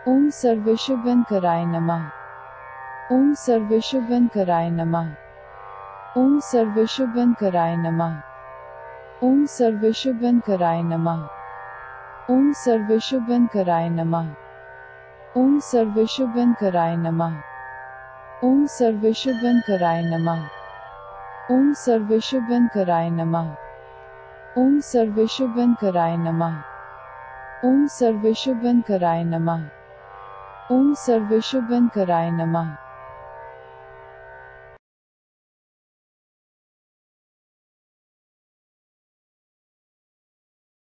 ओम सर्वेशुभंकराय नमः। ओम सर्वेशुभंकराय नमः। ओम सर्वेशुभंकराय नमः। ओम सर्वेशुभंकराय नमः। ओम सर्वेशुभंकराय नमः। ओम सर्वेशुभंकराय नमः। ओम सर्वेशुभंकराय नमः। ओम सर्वेशुभंकराय नमः। ओम सर्वेशुभंकराय नमः। ओम सर्वेशुभंकराय नमः। ओम सर्वेशुभंकराय नमः।